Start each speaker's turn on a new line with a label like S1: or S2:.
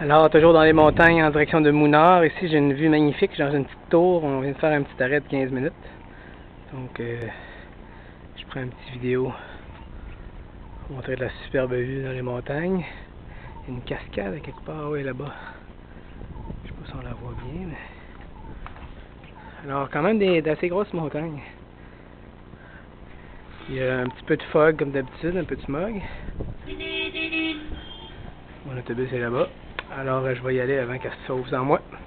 S1: Alors, toujours dans les montagnes en direction de Mounard. Ici, j'ai une vue magnifique. Je suis dans une petite tour. On vient de faire un petit arrêt de 15 minutes. Donc, je prends une petite vidéo pour montrer de la superbe vue dans les montagnes. Il y a une cascade à quelque part, oui, là-bas. Je sais pas si on la voit bien, mais... Alors, quand même d'assez grosses montagnes. Il y a un petit peu de fog, comme d'habitude, un peu de smog. Mon autobus est là-bas. Alors, je vais y aller avant qu'elle se sauve sans moi.